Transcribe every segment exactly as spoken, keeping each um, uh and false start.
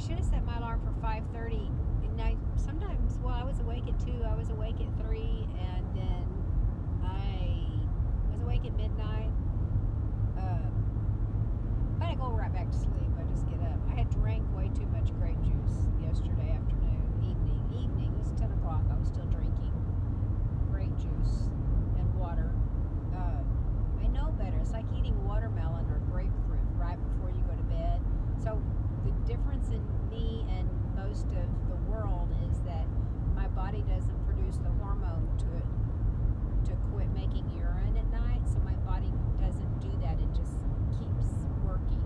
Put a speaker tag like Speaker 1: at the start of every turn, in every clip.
Speaker 1: should have set my alarm for five thirty. And I sometimes, well, I was awake at two, I was awake at three, and then I was awake at midnight. Uh, but I go right back to sleep. I just get up. I had drank way too much grape juice yesterday afternoon, evening, evening. It was ten o'clock. I was still drinking grape juice and water. Uh, I know better. It's like eating watermelon or grapefruit right before you go to bed. So the difference in me and most of the world is that my body doesn't produce the hormone to to quit making urine at night. So my body doesn't do that. It just keeps working.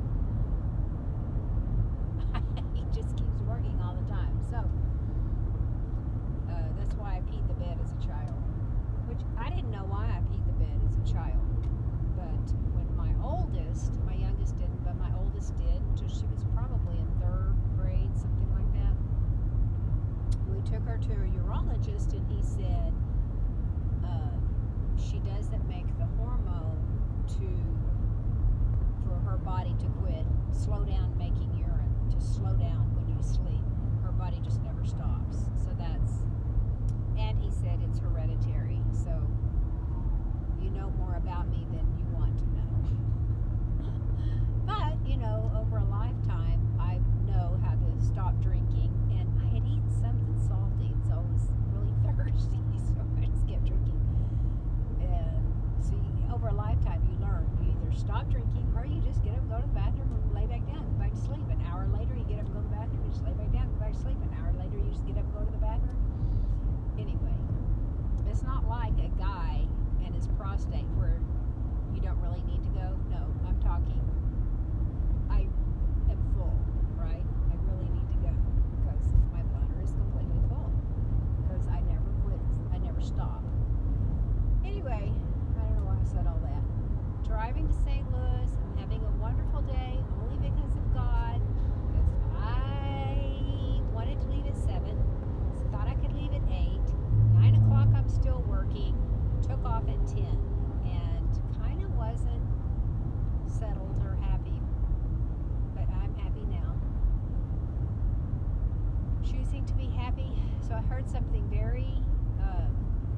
Speaker 1: It just keeps working all the time. So uh, that's why I peed the bed as a child. Which I didn't know why I peed the bed as a child. But when my oldest, my youngest didn't, but my oldest did, until she was probably in third grade, something like that. We took her to a urologist, and he said uh, she doesn't make the hormone to for her body to quit, slow down making urine, to slow down when you sleep. Her body just never stops. So that's, and he said it's hereditary. So you know more about me than you want to know. But, you know, over a lifetime, I know how to stop drinking. And I had eaten something salty, and so I was really thirsty, so I just kept drinking. And so you, over a lifetime, you learn. You either stop drinking, or you just get up, go to the bathroom, and lay back down, go back to sleep. An hour later, you get up and go to the bathroom, you just lay back down, go back to sleep. An hour later, you just get up and go to the bathroom. Anyway, it's not like a guy and his prostate where you don't really need to go. No, I'm talking, I am full, right? I really need to go because my bladder is completely full because I never quit, I never stop. Anyway, I don't know why I said all that. Driving to Saint Louis, I'm having a wonderful day only because of God, because I wanted to leave at seven, thought I could leave at eight, nine o'clock I'm still working, took off at ten, and kind of wasn't settled or happy, but I'm happy now. Choosing to be happy. So I heard something very uh,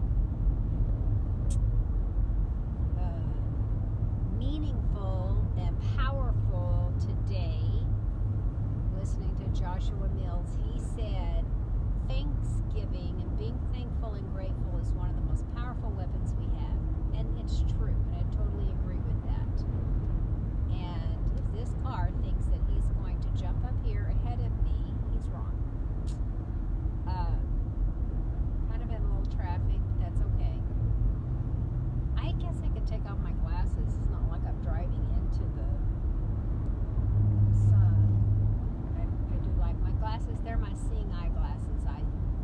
Speaker 1: uh, meaningful and powerful today, listening to Joshua Mills. He said, Thanksgiving and being thankful and grateful is one of the most powerful weapons we have. And it's true, and I totally agree with that. And if this car thinks that he's going to jump up here ahead of me, he's wrong. Uh, kind of in a little traffic, but that's okay. I guess I could take off my glasses. It's not like I'm driving into the sun. I, I do like my glasses. They're my seeing eye glasses. I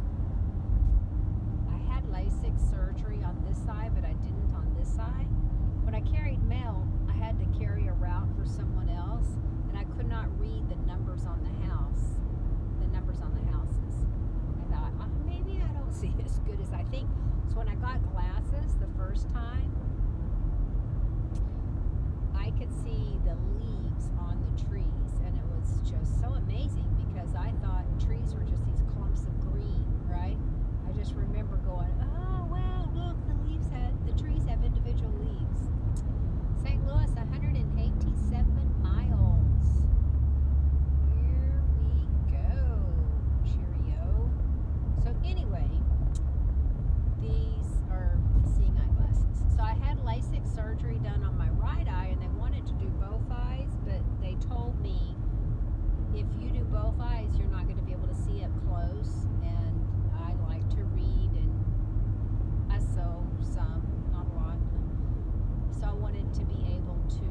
Speaker 1: I had LASIK surgery on this side, but I didn't on this side. When I carried mail, I had to carry a route for someone else, and I could not read the numbers on the house, the numbers on the houses. I thought, oh, maybe I don't see as good as I think. So when I got glasses the first time, I could see the leaves on the trees, and it was just so amazing because I thought trees were just these clumps of green, right? I just remember going, oh wow, look, the leaves had, the trees have individual leaves. Saint Louis, one hundred eighty-seven miles. Here we go. Cheerio. So anyway, these are seeing eyeglasses. So I had LASIK surgery done on my right eye, and they wanted to do both eyes, but they told me if you do both eyes, you're not going to be able to see up close. And I like to read, and I sew some, not a lot. So I wanted to be able to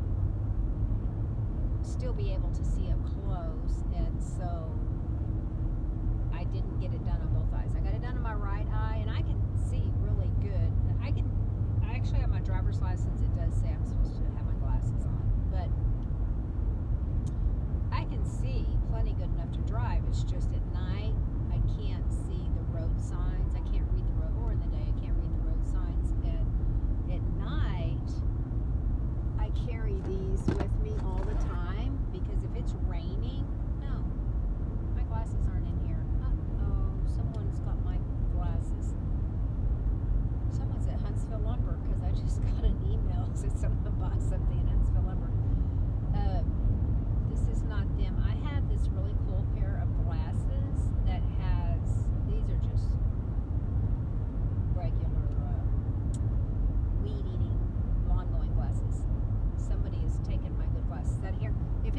Speaker 1: still be able to see up close, and so I didn't get it done on both eyes. I got it done on my right eye, and I can see really good. I can, I actually have my driver's license. It does say I'm supposed to have my glasses on, but I can see plenty good enough to drive. It's just at night I can't see the road signs. I can't read the road, or in the day I can't read the road signs. And at night I carry these with me all the time because if it's raining, no,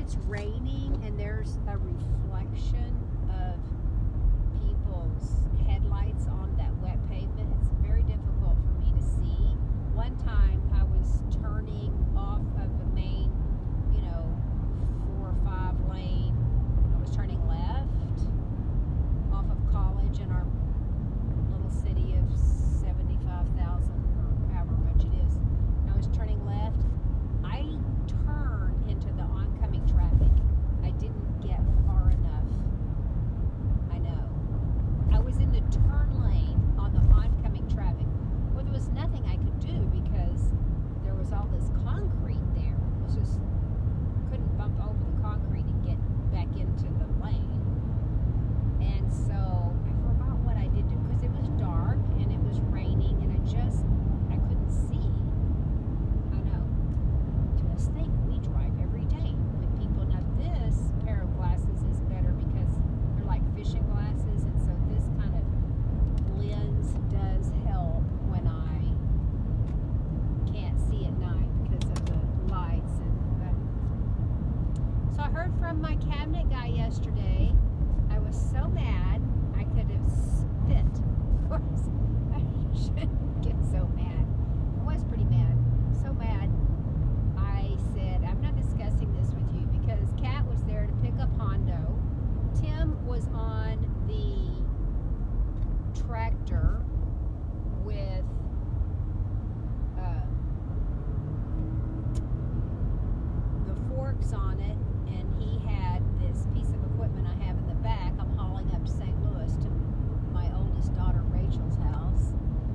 Speaker 1: it's raining and there's a reflection of people's headlights on that wet pavement, it's very difficult for me to see. One time I was turning off of the main, you know, four or five lane. I was turning left off of College in our little city of seventy-five thousand or however much it is. And I was turning left. I turned into the oncoming traffic. I didn't get far enough. I know. I was in the turn lane on the oncoming traffic. Well, there was nothing I could do because there was all this concrete there. It was just, couldn't bump over the concrete and get back into the lane. And so I forgot what I did do because it was dark and it was raining and I just, I couldn't see. I know. Just think, we drive every day with people. Now this pair of glasses is better because they're like fishing glasses, and so this kind of lens does help when I can't see at night because of the lights. And uh, so I heard from my cabinet guy yesterday. I was so mad I could have spit. Of course, I shouldn't get so mad. I was pretty mad. So mad. I said, I'm not discussing this with you because Kat was there to pick up Hondo. Tim was on the tractor with uh, the forks on it, and he had this piece of equipment I have in the back. I'm hauling up to Saint Louis to my oldest daughter Rachel's house.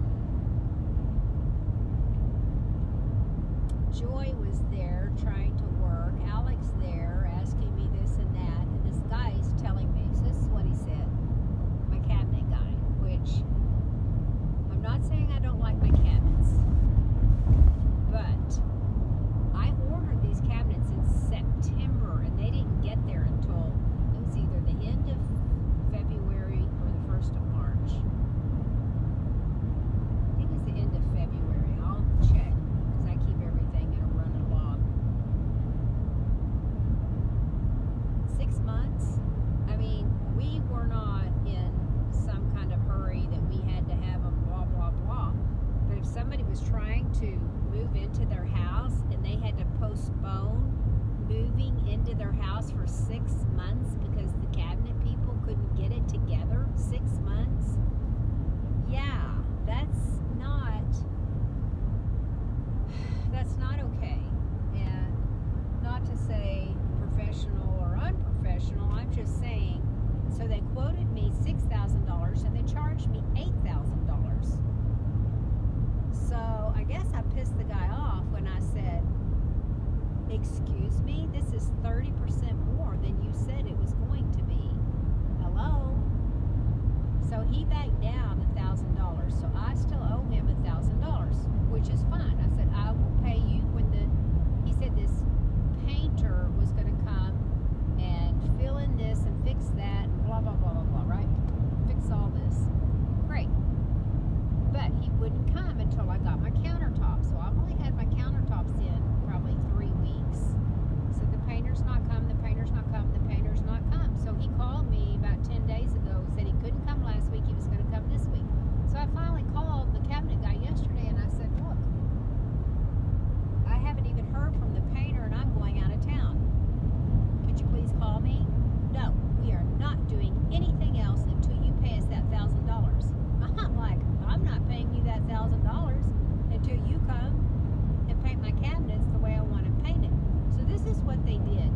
Speaker 1: Joy was there trying to work. Alex there asking me this and that. And this guy's telling me, so this is what he said, my cabinet guy, which I'm not saying I don't like my cabinets, but I ordered these cabinets in September and they didn't get there until it was either the end of February or the first of March. I think it was the end of February. I'll check because I keep everything in a running log. Six months? I mean, we were not in some kind of hurry that we had to have them blah, blah, blah. But if somebody was trying to move into their house and they had to postpone moving into their house for six months because the cabinet people couldn't get it together, six months? Yeah, that's not, that's not okay. And not to say professional or unprofessional, I'm just saying, so they quoted me six thousand dollars and they charged me eight thousand dollars. So I guess I pissed the guy off when I said, excuse me, this is thirty percent more than you said it was going to be. Hello? So he backed down a thousand dollars. So I still owe him a thousand dollars, which is fine. I said, I will pay you when the, he said this painter was going to come and fill in this and fix that and blah, blah, blah, blah, blah, right? Fix all this. Great. But he wouldn't come until I got my countertop. So I've only had my countertops in probably three weeks. So the painter's not come, the painter's not come, the painter's not come. So he called me about ten days ago, said he couldn't come last week, he was going to come this week. So I finally called the cabinet guy yesterday and I said, look, I haven't even heard from the painter and I'm going out of town. Could you please call me? No, we are not doing anything else until you pay us that thousand dollars. I'm like, I'm not paying you that thousand dollars until you come and paint my cabinets the way I want them painted. So this is what they did.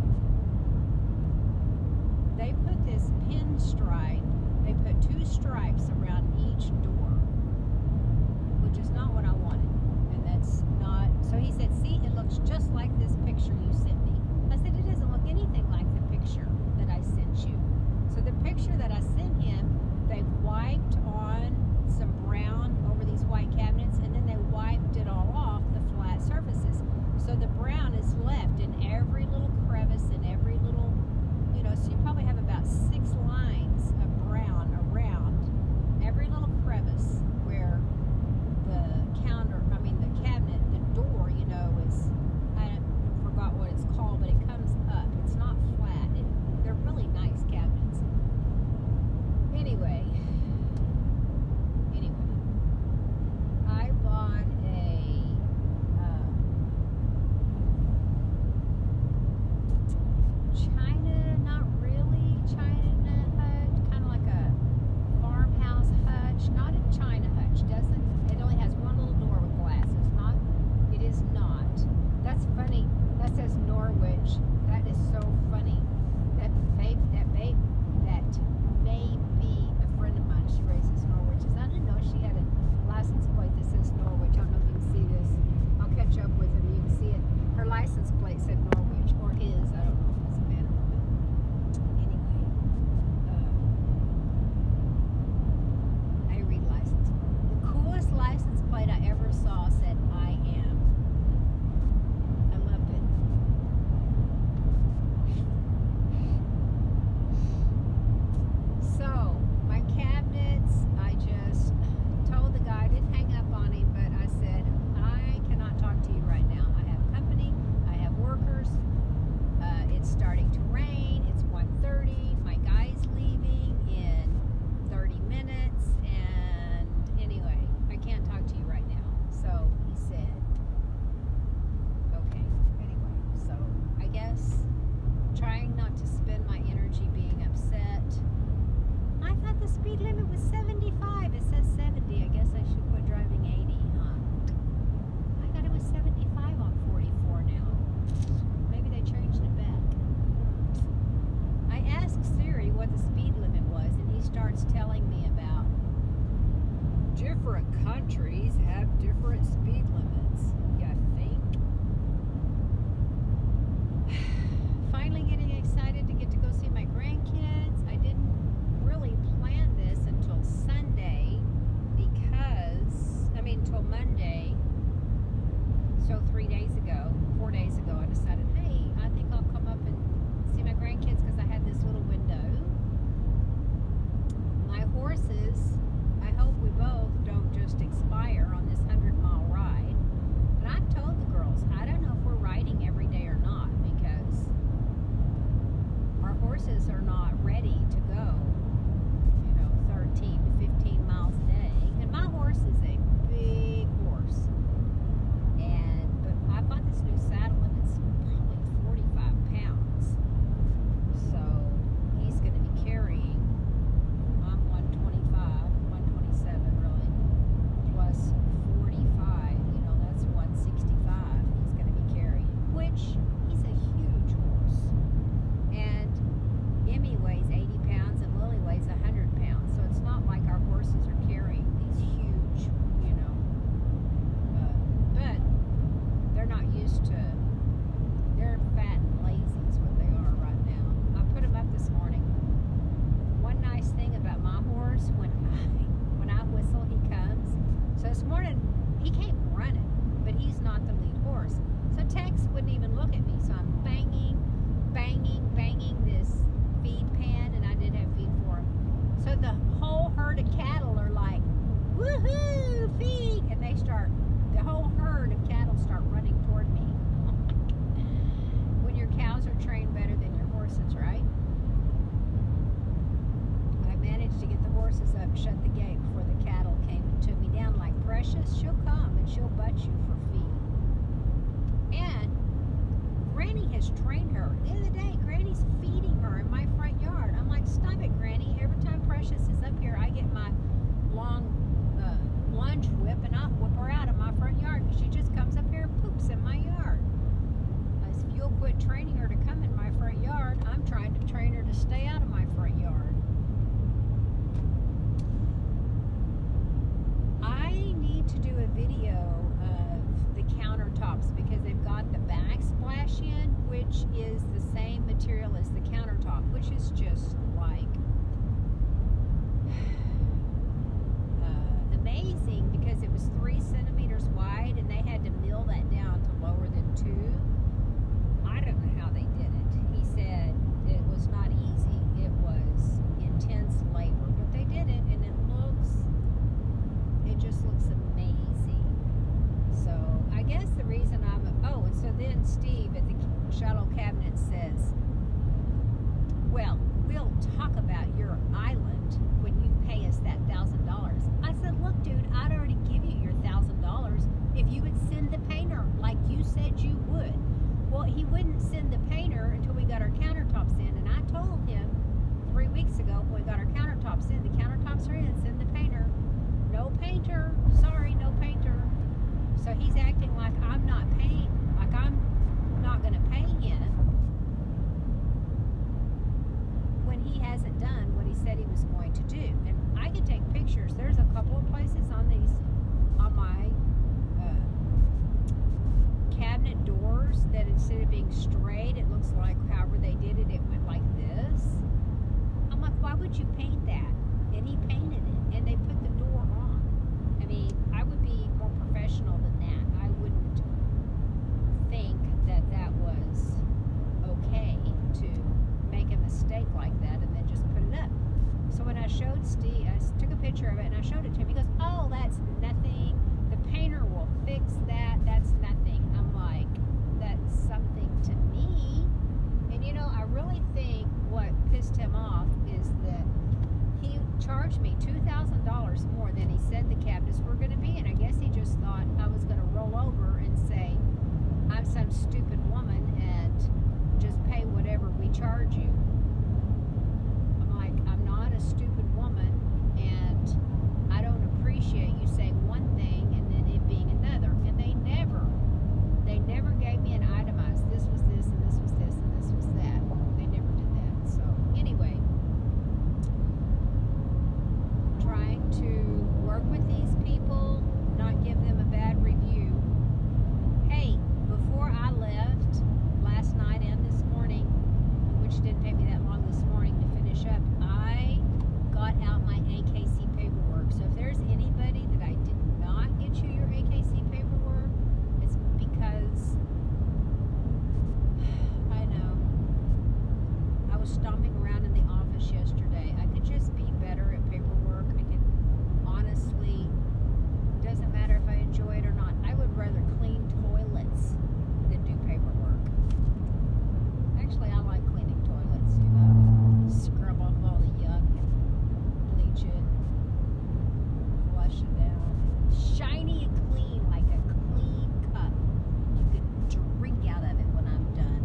Speaker 1: They put this pinstripe, they put two stripes around each door, which is not what I wanted. And that's not, so he said, see, it looks just like this picture you sent me. I said, it doesn't look anything like the picture that I sent you. So the picture that I sent him, they've wiped on some brown over these white cabinets, and then they wiped it all off the flat surfaces. So the brown is left in every little crevice and every little, you know, so you probably have about six lines of brown around gosh, that is so funny. That babe, that babe, that may be a friend of mine. She races Norwiches. I didn't know she had a license plate that says Norwich. I don't know if you can see this. I'll catch up with her. You can see it. Her license plate said Norwich, or his. I don't know if it's a man or woman. Anyway, uh, I read license plate. The coolest license plate I ever saw said I am. I loved it. So, my cabinets, I just told the guy, I didn't hang up on him, but I said, I cannot talk to you right now. I have company, I have workers, uh, it's starting to rain, it's one thirty, my guy's leaving in thirty minutes, and anyway, I can't talk to you right now. So he said, okay, anyway, so I guess trying not to spend my energy being upset. I thought the speed limit was seventy-five. It says seventy. I guess I should quit driving eighty, huh? I thought it was seventy-five on forty-four now. Maybe they changed it back. I asked Siri what the speed limit was, and he starts telling me about different countries have different speed limits. You think? Finally getting excited to get to go see my grandkids. I didn't really plan this until Sunday because, I mean, until Monday. So three days ago, four days ago, I decided, hey, I think I'll come up and see my grandkids because I had this little window. My horses, I hope we both don't just expire on this hundred mile ride. But I've told the girls, I don't know if we're riding every day or not because our horses are not ready to go, you know, thirteen to fifteen miles a day. And my horse is a big horse. And, but I bought this new saddle and it's probably forty-five pounds. So he's going to be carrying, I'm one twenty-five, one twenty-seven really, plus forty-five, you know, that's one sixty-five he's going to be carrying, which he's a huge horse. And Emmy weighs eighty pounds and Lily weighs one hundred pounds. So it's not like our horses are carrying these huge, you know, uh, but they're not used to, they're fat and lazy is what they are right now. I put them up this morning. One nice thing about my horse, when I, when I whistle, he comes. So this morning, he came running, but he's not the lead horse. So Tex wouldn't even look at me. So I'm banging, banging, banging this feed pan, and I did have feed for him. So the whole herd of cattle are like, woohoo, feed! And they start, the whole herd of cattle start running toward me. When your cows are trained better than your horses, right? I managed to get the horses up, shut the gate before the cattle came and took me down. Like Precious, she'll come and she'll butt you for feed. And Granny has trained her. The other day, Granny's feeding her in my front yard. I'm like, stop it, Granny. Every time Precious is up here, I get my long uh, lunge whip and I whip her out of my front yard. She just comes up here and poops in my yard. I said, if you'll quit training her to come in my front yard, I'm trying to train her to stay out of my front yard. I need to do a video of the countertops because they've got the backsplash in, which is the same material as the countertop, which is just like uh, amazing because it was three centimeters wide and they had to mill that down to lower than two. I don't know how they did it. He said it was not easy. It was intense labor, but they did it and it looks, it just looks amazing. So I guess the reason I'm, oh, and so then Steve at the shuttle cabinet says, well, we'll talk about your island when you pay us that thousand dollars. I said, look, dude, I'd already give you your thousand dollars if you would send the painter like you said you would. Well, he wouldn't send the painter until we got our countertops in, and I told him three weeks ago when we got our countertops in, the countertops are in, send the painter. No painter, sorry, no painter. So he's acting like I'm not paying, like I'm not going to pay him. doors that instead of being straight, it looks like however they did it, it went like this. I'm like, why would you paint that? And he painted it, and they put the door on. I mean, I would be more professional than that. I wouldn't think that that was okay to make a mistake like that and then just put it up. So when I showed Steve, I took a picture of it and I showed it to him. He goes, oh, that's nothing. The painter will fix that. That's nothing. I'm like, that's something to me. And you know, I really think what pissed him off is that he charged me two thousand dollars more than he said the cabinets were going to be. And I guess he just thought I was going to roll over and say, I'm some stupid woman and just pay whatever we charge you. I'm like, I'm not a stupid woman, and I don't appreciate you saying one thing and then it being another. And they never, they never gave me an itemized, this was this and this was this and this was that. They never did that. So anyway, trying to work with these people, not give them a bad review. Hey, before I left last night and this morning, which didn't take me that long this morning to finish up, I got out my A K C paperwork. So if there's anybody that I did not get you your A K C paperwork, it's because I know I was stomping around in the office yesterday. I could just be better at paperwork. I could honestly, doesn't matter if I enjoy it or not. I would rather clean toilets than do paperwork. Actually, I like cleaning toilets, you know, scrub off all the yuck and bleach it, flush it down. Shiny and clean, like a clean cup. You can drink out of it when I'm done.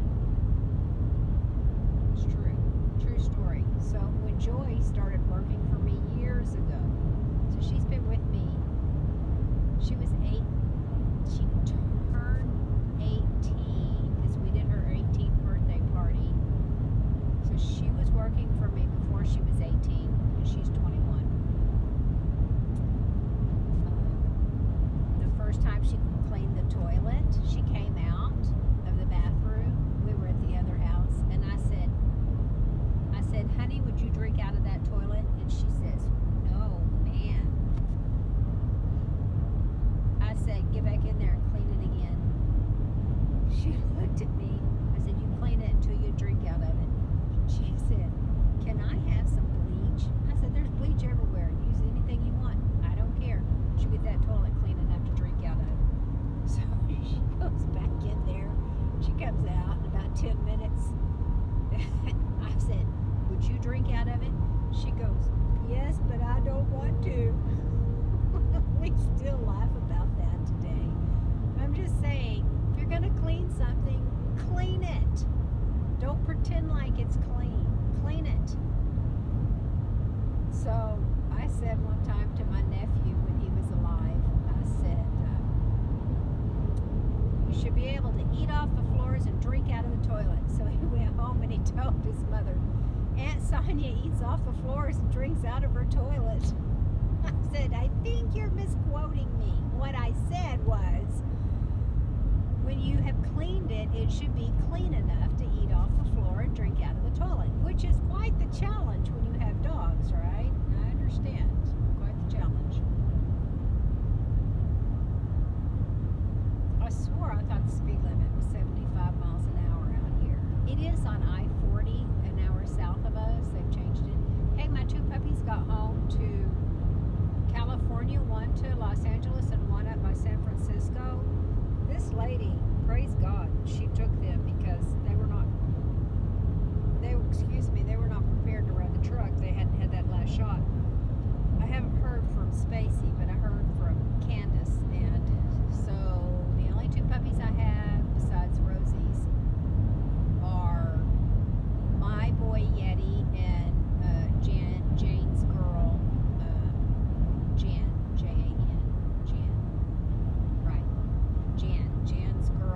Speaker 1: It's true. True story. So when Joy started working for me years ago, so she's been with me, she was eight, she turned eighteen, because we did her eighteenth birthday party. So she was working for me before she was eighteen, and she's twenty-one. Um, the first time she cleaned the toilet, she came out of the bathroom. We were at the other house, and I said, I said, honey, would you drink out of that toilet? And she says, no, man. I said, get back in there and clean it again. She looked at me. I said, you clean it until you drink out of it. She said, can I have some bleach? I said, there's bleach everywhere. Use anything you want. I don't care. She get that toilet clean enough to drink out of it. So she goes back in there. She comes out in about ten minutes. I said, would you drink out of it? She goes, yes, but I don't want to. We still laugh about that today. I'm just saying, if you're going to clean something, clean it. Don't pretend like it's clean. Clean it. So I said one time to my nephew when he was alive, I said, uh, you should be able to eat off the floors and drink out of the toilet. So he went home and he told his mother, Aunt Sonia eats off the floors and drinks out of her toilet. I said, I think you're misquoting me. What I said was, when you have cleaned it, it should be clean enough to eat off the floor and drink out of the toilet, which is quite the challenge when you have dogs, right? I understand. Quite the challenge. I swore I thought the speed limit was seventy-five miles an hour out here. It is on I forty, an hour south of us. They've changed it. Hey, my two puppies got home to California, one to Los Angeles and one up by San Francisco. This lady, praise God, she took them because they were not, they were, excuse me, they were not prepared to run the truck. They hadn't had that last shot. I haven't heard from Spacey, but I heard from Candace, and so the only two puppies I have besides Rosie's are my boy Yeti and uh, Jan, Jane's girl, uh, Jan, J A N, Jan, right, Jan, Jan's girl.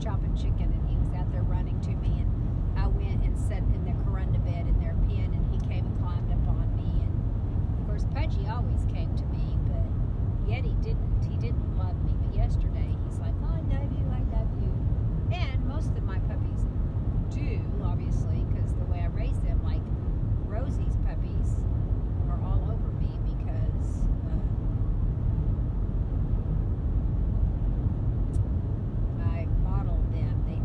Speaker 1: chopping chicken, and he was out there running to me, and I went and sat in the corunda bed in their pen, and he came and climbed up on me. And of course, Pudgy always came to me, but Yeti didn't. He didn't love me. But yesterday, he's like, oh, I love you, I love you. And most of my puppies do, obviously, because the way I raise them, like Rosie's puppies are all over me because uh, I bottled them. They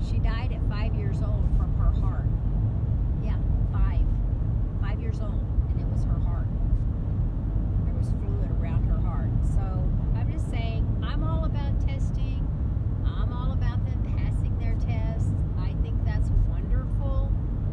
Speaker 1: She died at five years old from her heart. Yeah, five. Five years old, and it was her heart. There was fluid around her heart. So I'm just saying, I'm all about testing. I'm all about them passing their tests. I think that's wonderful.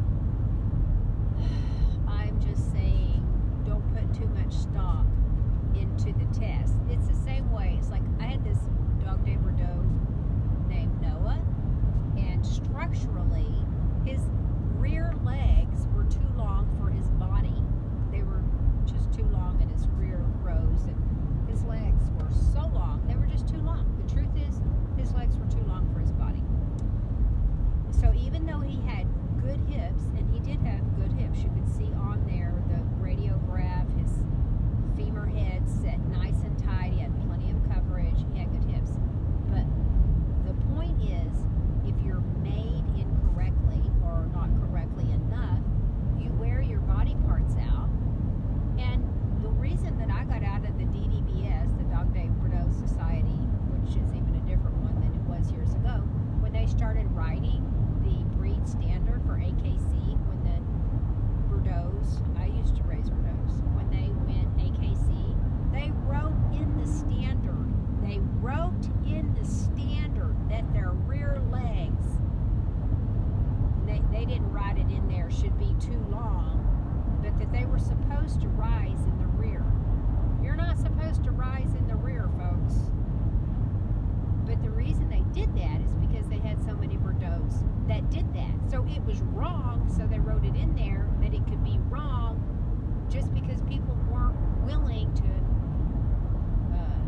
Speaker 1: I'm just saying, don't put too much stock into the test. It's the same way. It's like I had this dog named Bordeaux named Noah, and structurally his rear legs were too long for his body. They were just too long in his rear rows, and his legs were so long. They were just too long. The truth is, his legs were too long for his body. So even though he had good hips, and he did have good hips, you could see on there the radiograph, his femur head set nice and tight. He had plenty of coverage. He had good hips. But the point is, if you're made incorrectly or not correctly enough, you wear your body parts out. And the reason that I got out of the D D B S, the Dog Day Bordeaux Society, which is even a different one than it was years ago, when they started writing the breed standard for A K C, when the Bordeaux, I used to raise Bordeaux, when they went A K C, they wrote in the standard, they wrote in the standard that their rear legs, they, they didn't write it in there, should be too long, but that they were supposed to rise in the rear. You're not supposed to rise in the rear, folks. But the reason they did that is because they had so many Bordeaux that did that. So it was wrong, so they wrote it in there that it could be wrong just because people weren't willing to uh,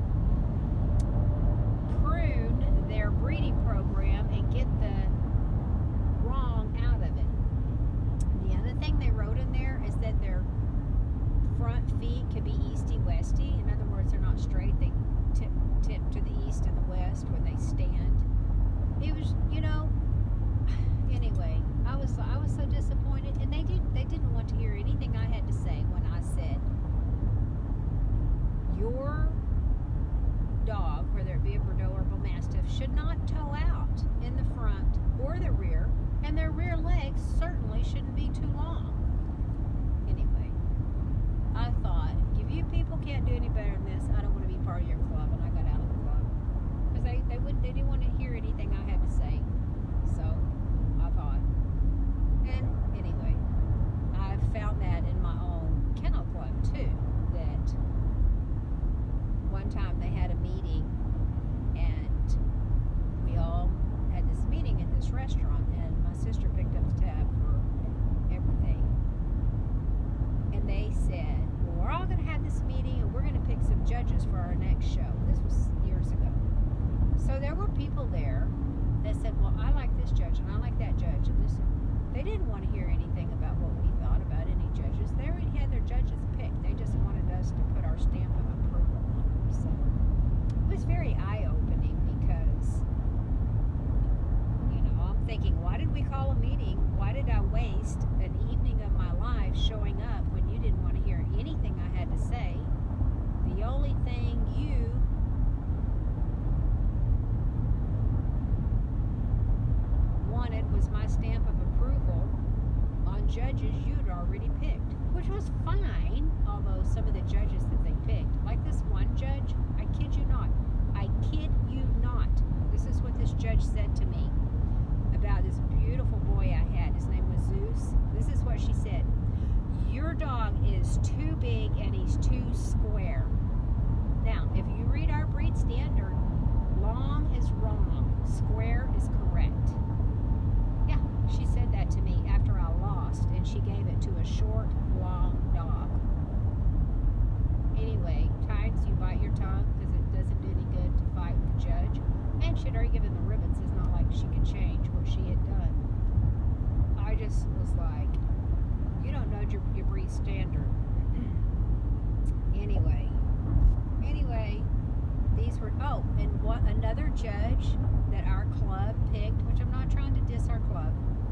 Speaker 1: prune their breeding program and get the wrong out of it. The other thing they wrote in there is that their front feet could be easty-westy. In other words, they're not straight. They tip, tip to the east and the west when they stand. It was, you know, anyway, I was I was so disappointed, and they did they didn't want to hear anything I had to say when I said, your dog, whether it be a Bordeaux or Bull Mastiff, should not toe out in the front or the rear, and their rear legs certainly shouldn't be too long. Anyway, I thought, if you people can't do any better than this, I don't want to be part of your club, and I got out of the club. Because they, they, wouldn't, they didn't want to hear anything I had to say. So, I thought. And anyway, I've found that in my own kennel club, too, that one time they had a meeting, and we all had this meeting at this restaurant, and my sister picked up the tab for everything. And they said, well, we're all going to have this meeting, and we're going to pick some judges for our next show. This was years ago. So there were people there that said, well, I like this judge, and I like that judge, and this. They didn't want to hear anything about what we thought about any judges. They already had their judges picked. They just wanted us to put our stamp of approval on them. So it was very eye-opening because, you know, I'm thinking, why did we call a meeting? Why did I waste an evening of my life showing up when you didn't want to hear anything I had to say? The only thing you wanted was my stamp of approval on judges you'd already picked, which was fine, although some of the judges that they picked, like this one judge, I kid you not, I kid you not, this is what this judge said to me about this beautiful boy I had. His name was Zeus. This is what she said: your dog is too big and he's too square. Now, if you read our breed standard, long is wrong, square is correct. Yeah, she said that to me after I lost, and she gave it to a short, long dog. Anyway, times you bite your tongue because it doesn't do any good to fight with the judge. And she'd already given the ribbons. It's not like she could change what she had done. I just was like, you don't know your, your breed standard. Anyway, anyway, these were, oh, and what another judge that our club picked, which I'm not trying to diss our club.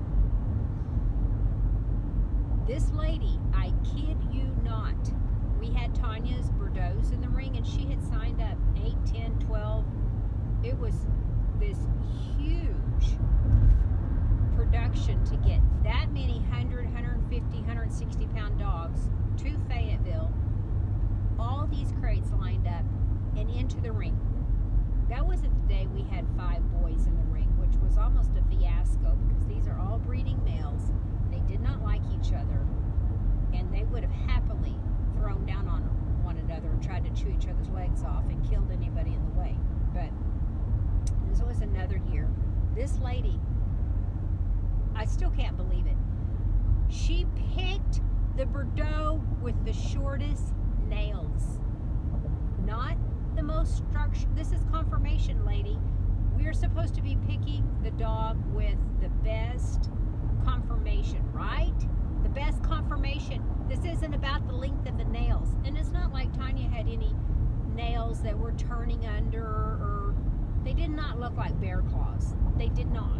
Speaker 1: This lady, I kid you not, we had Tanya's Bordeaux in the ring, and she had signed up eight, ten, twelve. It was, this huge production to get that many one hundred, one fifty, one sixty pound dogs to Fayetteville, all these crates lined up and into the ring. That wasn't the day we had five boys in the ring, which was almost a fiasco because these are all breeding males. They did not like each other, and they would have happily thrown down on one another and tried to chew each other's legs off and killed anybody in the way. But this was another year. This lady, I still can't believe it. She picked the Bordeaux with the shortest nails. Not the most structured. This is confirmation, lady. We're supposed to be picking the dog with the best conformation, right? The best conformation. This isn't about the length of the nails. And it's not like Tanya had any nails that were turning under, or they did not look like bear claws. They did not.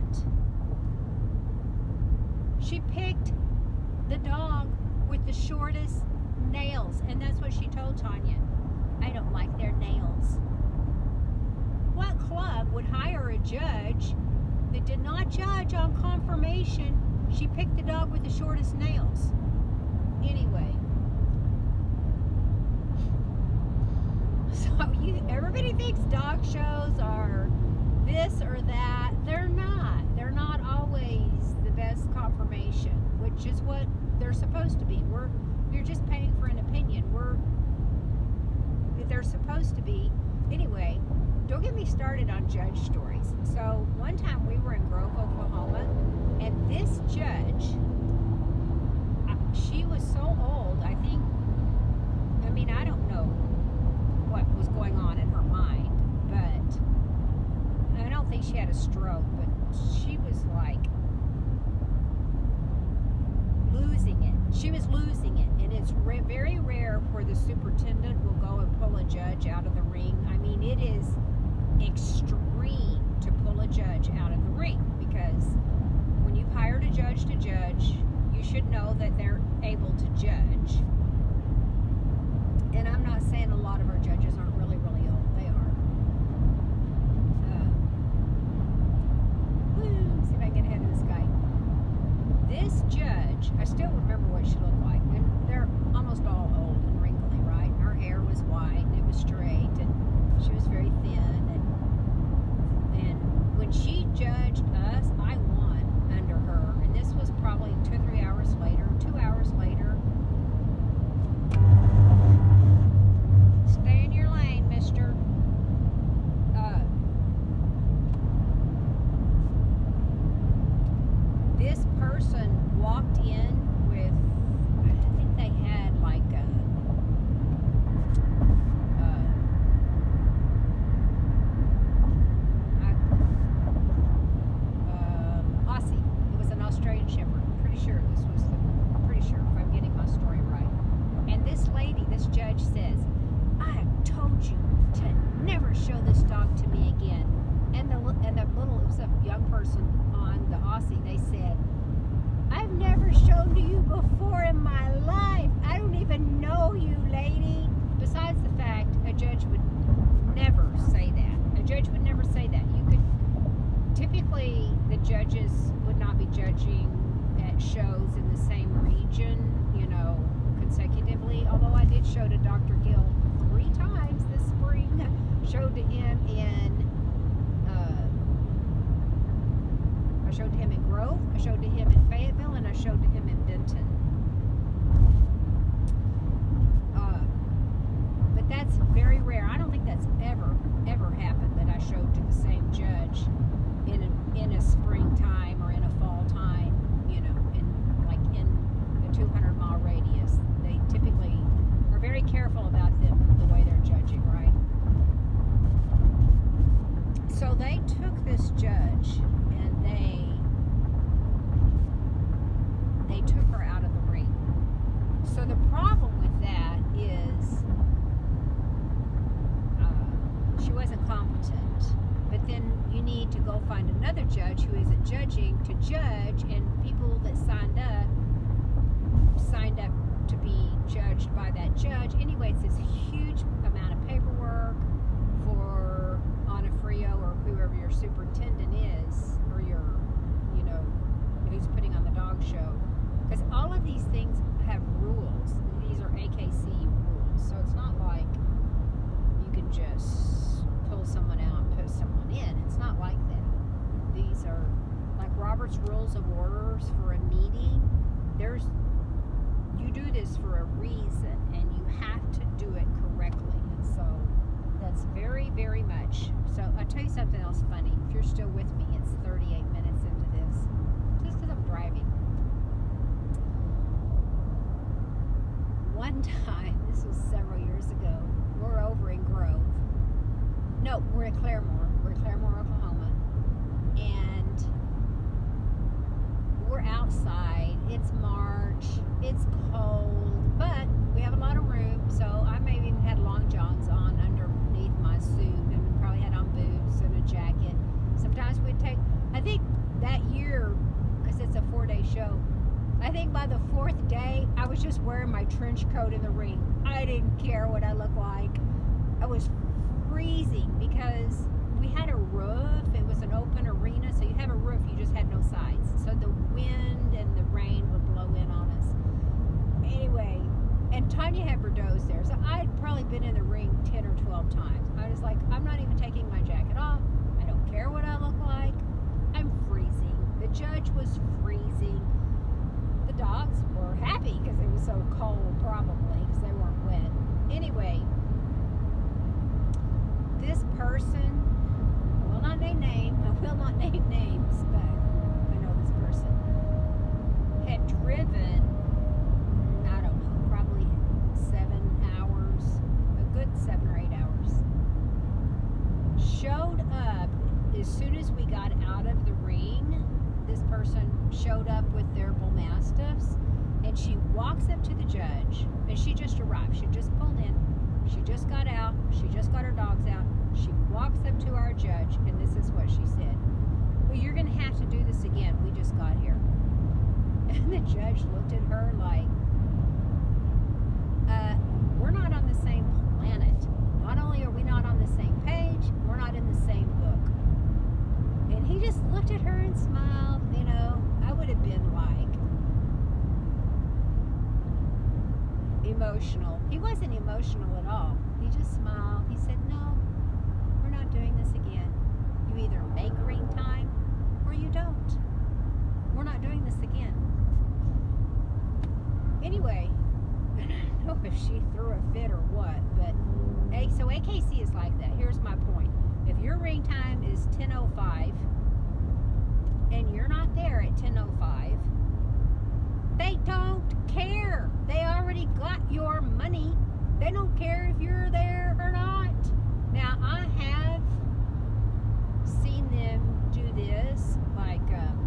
Speaker 1: She picked the dog with the shortest nails, and that's what she told Tanya. I don't like their nails. What club would hire a judge that did not judge on conformation? She picked the dog with the shortest nails. Anyway. So you, everybody thinks dog shows are this or that. They're not. They're not always the best conformation, which is what they're supposed to be. We're, you're just paying for an opinion. We're, they're supposed to be. Anyway, don't get me started on judge stories. So one time we were in Grove, Oklahoma, and this judge, she was so old, I think, I mean, I don't know what was going on in her mind, but I don't think she had a stroke, but she was like losing it. She was losing it, and it's ra very rare where the superintendent will go and pull a judge out of the ring. I mean, it is extreme to pull a judge out of the ring, because when you've hired a judge to judge, you should know that they're able to judge. And I'm not saying a lot of our judges aren't really, really old. They are. Uh, woo, see if I can get ahead of this guy. This judge, I still remember what she looked like. And they're almost all old and wrinkly, right? Her hair was white and it was straight, and she was very thin. And, and when she judged us, I won under her. And this was probably two or three hours later, two hours later. Stay in your lane, mister. Uh, this person walked in with, I think they had like a, uh, uh, Aussie. It was an Australian Shepherd. Pretty sure this was the, pretty sure if I'm getting my story right. And this lady, this judge says, I have told you to never show this dog to me again. And the, and the little, it was a young person on the Aussie, they said, I've never shown to you before in my life. I don't even know you, lady. Besides the fact, a judge would never say that. A judge would never say that. You could, typically, the judges would not be judging at shows in the same region, you know, consecutively. Although I did show to Doctor Gill three times this spring. Showed to him in, uh, I showed to him in Grove, I showed to him in Fayetteville, and I showed to him in Benton. Uh, but that's very rare. I don't think that's ever, ever happened that I showed to the same judge in a, in a springtime or in a fall time, you know, in like in a two hundred mile radius. They typically are very careful about them, the way they're judging, right? So they took this judge and they they took her out of the ring. So the problem with that is uh, she wasn't competent. But then you need to go find another judge who isn't judging to judge, and people that signed up signed up to be judged by that judge. Anyway, it's this huge amount of paperwork for Anna Frio or whoever your superintendent just pull someone out and put someone in. It's not like that. These are like Robert's Rules of Orders for a meeting. There's, you do this for a reason, and you have to do it correctly. And so that's very, very much. So I'll tell you something else funny. If you're still with me, it's thirty-eight minutes into this. Just because I'm driving. One time, this was several years ago, we're over in Grove. No, we're at Claremore. We're at Claremore, Oklahoma. And we're outside. It's March. It's cold. But we have a lot of room. So I maybe even had long johns on underneath my suit. And probably had on boots and a jacket. Sometimes we'd take, I think that year, because it's a four-day show, I think by the fourth day, I was just wearing my trench coat in the ring. I didn't care what I looked like. I was freezing because we had a roof. It was an open arena, so you have a roof, you just had no sides. So the wind and the rain would blow in on us. Anyway, and Tanya had Bordeaux's there, so I'd probably been in the ring ten or twelve times. I was like, I'm not even taking my jacket off. I don't care what I look like. I'm freezing. The judge was freezing. The dogs were happy because it was so cold, probably, because they weren't wet. Anyway, this person, I will not name names, I will not name names, but I know this person, had driven, I don't know, probably seven hours, a good seven or eight hours. Showed up as soon as we got out of the ring. This person showed up with their bull mastiffs, and she walks up to the judge, and she just arrived. She just pulled in. She just got out. She just got her dogs out. She walks up to our judge, and this is what she said. Well, you're going to have to do this again. We just got here. And the judge looked at her like, uh, we're not on the same planet. Not only are we not on the same page, we're not in the same book. And he just looked at her and smiled. You know, I would have been like emotional. He wasn't emotional at all. He just smiled. He said, no, we're not doing this again. You either make ring time or you don't. We're not doing this again. Anyway, I don't know if she threw a fit or what, but hey, so A K C is like that. Here's my point. If your ring time is ten oh five and you're not there at ten oh five, they don't care. They already got your money. They don't care if you're there or not. Now, I have seen them do this, like um,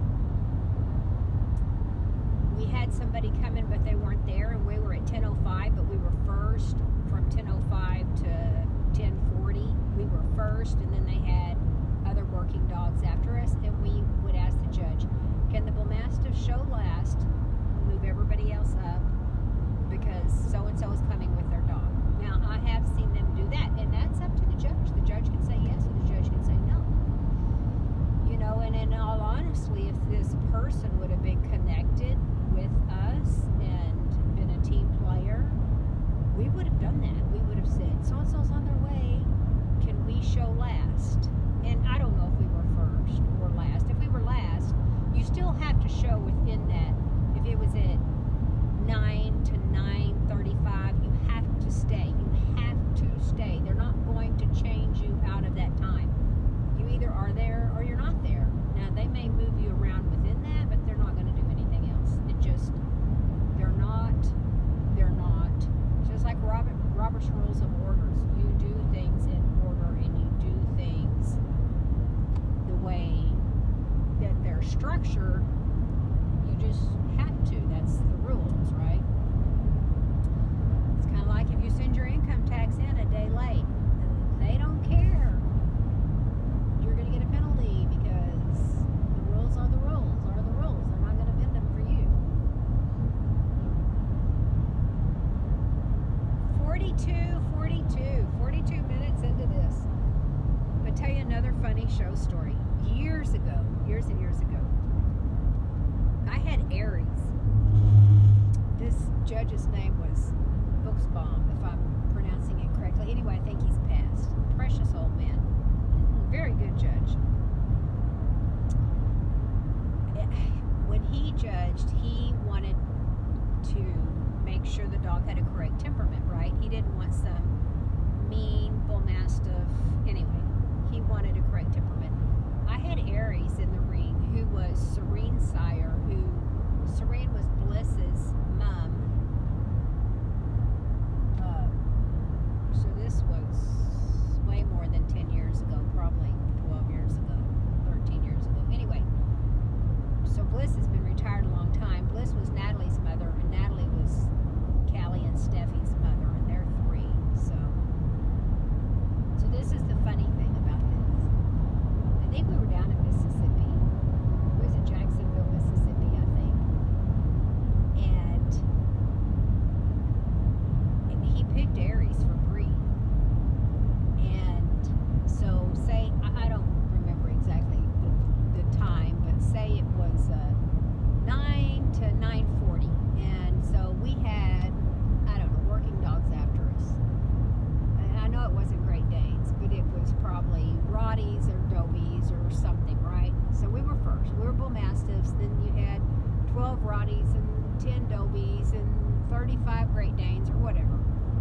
Speaker 1: we had somebody come in but they weren't there, and we were at ten oh five, but we were first from ten oh five to ten forty. We were first, and then they had other working dogs after us, and we would ask the judge, can the bull mastiff show last, move everybody else up, because so-and-so is coming with their dog. Now, I have seen them do that, and that's up to the judge. The judge can say yes, or the judge can say no. You know, and in all honesty, if this person would have been connected with us and been a team player, we would have done that. We would have said, so-and-so's on their way. Can we show last? And I don't know if we were first or last. If we were last, you still have to show within that. If it was at nine to nine thirty-five, you have to stay. You have to stay. They're not going to change you out of that time. You either are there or you're not there. Now, they may move you around within that, but they're not going to do anything else. It just, they're not, they're not. Just like Robert, Robert's Rules of Orders. You do things in order, and you do things the way that they're structured. You just have to. That's the rules, right? It's kind of like if you send your income tax in a day late. They don't care. You're going to get a penalty because the rules are the rules, are the rules. They're not going to bend them for you. forty-two, forty-two, forty-two minutes into this. I'll tell you another funny show story. Years ago, years and years ago, I had Aries. This judge's name was Buxbaum, if I'm pronouncing it correctly. Anyway, I think he's passed. Aries in the ring, who was Serene's sire, who Serene was Bliss's mom. Uh, so this was way more than ten years ago, probably twelve years ago, thirteen years ago. Anyway, so Bliss has been retired a long time. Bliss was Natalie's mother, and Natalie was Callie and Steffi's mother, and they're three. So, so this is the funny thing about this. I think we were down in Mississippi. It was in Jacksonville, Mississippi, I think. And, and he picked Aries for Bree. And so, say, I, I don't remember exactly the, the time, but say it was uh, nine to nine forty. And so we had, I don't know, working dogs after us. And I know it wasn't Great Danes, but it was probably Rotties or Dobies or something, right? So we were first. We were Bull Mastiffs. Then you had twelve Rotties and ten Dobies and thirty-five Great Danes or whatever.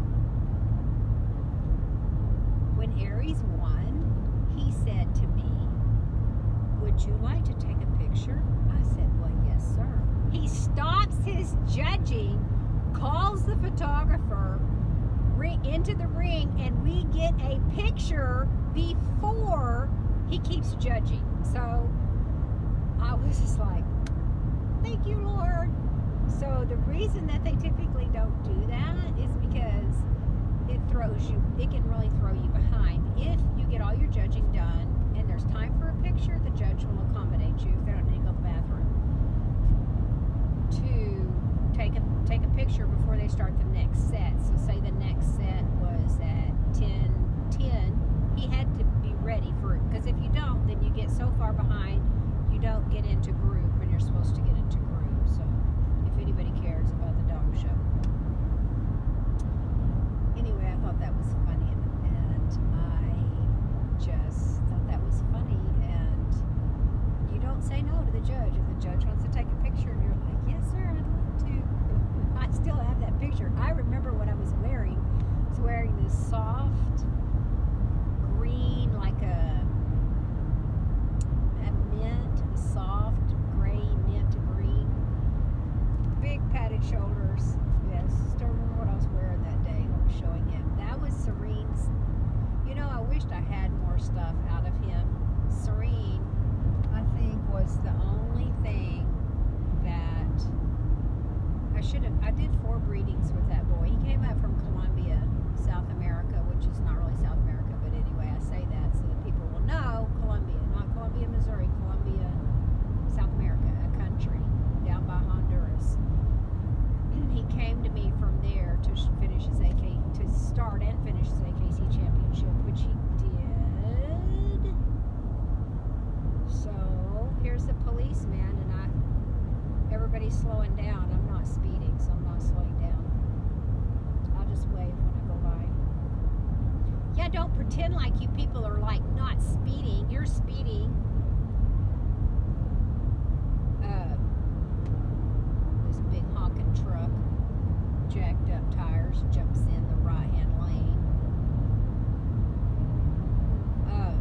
Speaker 1: When Aries won, he said to me, "Would you like to take a picture?" I said, "Well, yes, sir." He stops his judging, calls the photographer into the ring, and we get a picture before he keeps judging. So I was just like, thank you, Lord. So the reason that they typically don't do that is because it throws you, it can really throw you behind. If you get all your judging done and there's time for a picture, the judge will accommodate you if they don't need to go to the bathroom to take a take a picture before they start the next set. So say the next set was at ten ten, he had to be ready for it, because if you don't, then you get so far behind, you don't get into groove when you're supposed to get into groove. So if anybody cares about the dog show. Anyway, I thought that was funny, and I just thought that was funny. And you don't say no to the judge. If the judge wants to take a picture and you're like, yes sir, I'd love to. I still have that picture. I remember what I was wearing. I was wearing this soft green, like a, a mint, a soft gray mint green, big padded shoulders. Yes, still remember what I was wearing that day when I was showing him. That was Serene's. You know, I wished I had more stuff out of him. Serene, I think, was the only thing that I should have. I did four breedings with that boy. He came up from Colombia, South America, which is not really South America, but anyway, I say that so that people will know Colombia, not Columbia, Missouri, Colombia, South America, a country down by Honduras. He came to me from there to finish his A K, to start and finish his A K C championship, which he did. So here's the policeman, and I, everybody's slowing down. I'm not speeding, so I'm not slowing down. I'll just wave when I go by. Yeah, don't pretend like you people are like not speeding. You're speeding. Uh, this big honking truck, jacked up tires, jumps in the right hand lane. Uh,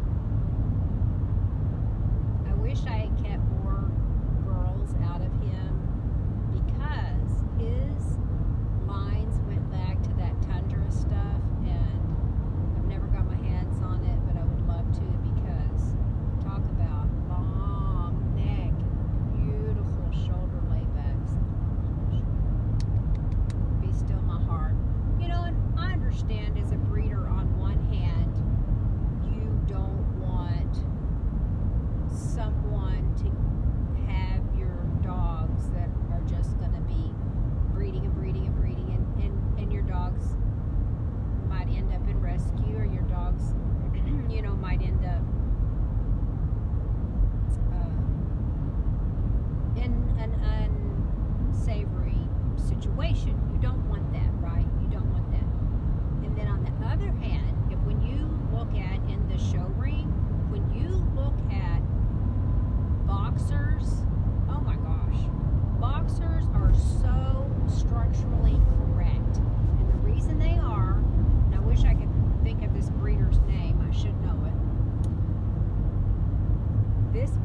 Speaker 1: I wish I had kept more girls out of him, because his lines went back to that tundra stuff, and I've never got my hands on it, but I would love to, because talk about long neck, beautiful shoulder laybacks. Be still my heart. You know, and I understand as a breeder, on one hand, you don't want someone to have your dogs that are just going to be breeding and breeding and breeding, and, and, and your dogs might end up in rescue, or your dogs, you know, might end up uh, in an unsavory situation. You don't want that, right? You don't want that. And then on the other hand, if when you look at in the show ring, when you look at boxers, oh my gosh, boxers are so structurally correct. And the reason they are, and I wish I could think of this breeder's name, I should know it. This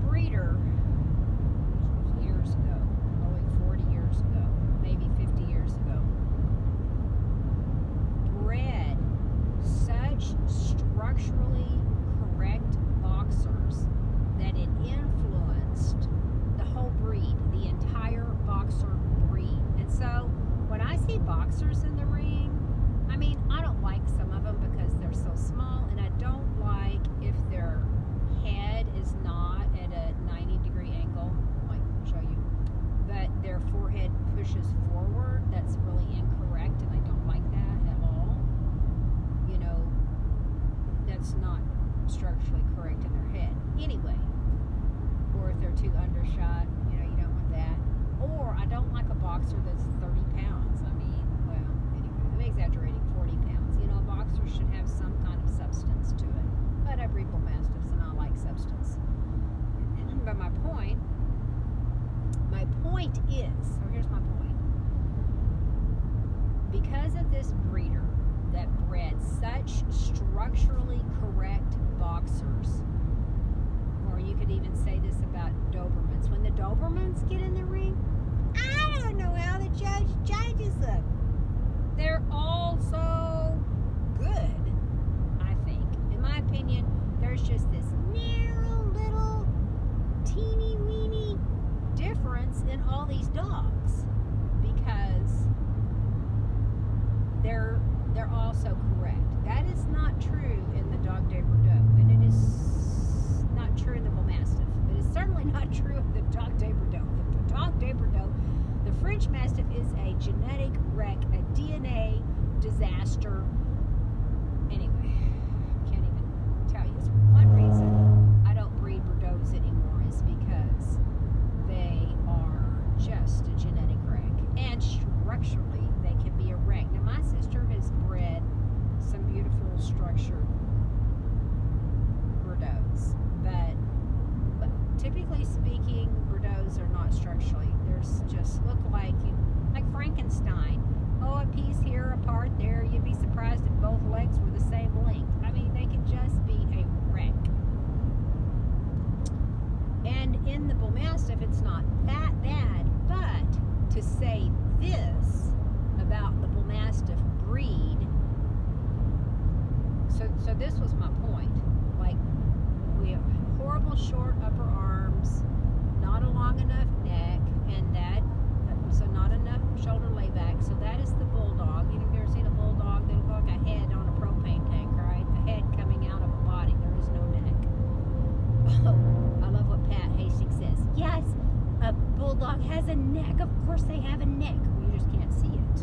Speaker 1: structurally correct boxers that it influenced the whole breed, the entire boxer breed. And so when I see boxers in the ring, I mean, I don't like some of them because they're so small, and I don't like if their head is not at a ninety degree angle, like I'll show you, but their forehead pushes forward. That's really incorrect, and I don't like that at all. You know, that's not structurally correct in their head. Anyway, or if they're too undershot, you know, you don't want that. Or I don't like a boxer that's thirty pounds. I mean, well, anyway, I'm exaggerating, forty pounds. You know, a boxer should have some kind of substance to it. But I breed bull mastiffs and I like substance. But my point, my point is, so here's my point. Because of this breeder that bred such structurally correct boxers, or you could even say this about Dobermans. When the Dobermans get in the ring, I don't know how the judge judges them. They're all so good, I think. In my opinion, there's just this narrow little teeny weeny difference in all these dogs because they're they're all so correct. That is not true in the Dog de Bordeaux, and it is not true in the Bull Mastiff. It is certainly not true in the Dog de Bordeaux. The Dog de Bordeaux, the French Mastiff, is a genetic wreck, a D N A disaster. Anyway, can't even tell you. It's one reason I don't breed Bordeauxs anymore is because they are just a genetic wreck, and structurally they can be a wreck. Now my sister has bred some beautiful structured Bordeauxs, but, but typically speaking, Bordeauxs are not structurally. There's just look like you, like Frankenstein. Oh, a piece here, a part there. You'd be surprised if both legs were the same length. I mean, they can just be a wreck. And in the Bull Mastiff, it's not that bad. But to say this about the Bull Mastiff breed, so so this was my point. Like, we have horrible short upper arms, not a long enough neck, and that, so not enough shoulder layback. So that is the bulldog. You know, have you ever seen a bulldog? They look like a head on a propane tank, right? A head coming out of a body. There is no neck. Oh, I love what Pat Hastings says. Yes, a bulldog has a neck. Of course they have a neck. You just can't see it.